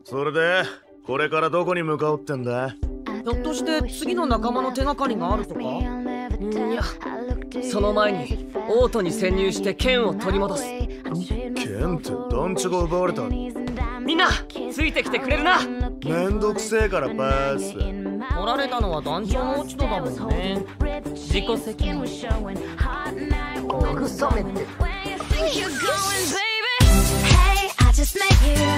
それでこれからどこに向かうってんだ？ ひょっとして次の仲間の手がかりがあるとか？いや、その前にオートに潜入して剣を取り戻す。 剣って団地が奪われた。 みんなついてきてくれるな。 めんどくせえからパース。 取られたのは団長の落ち度だもんね。自己責任。慰めて。 Hey, I just met you.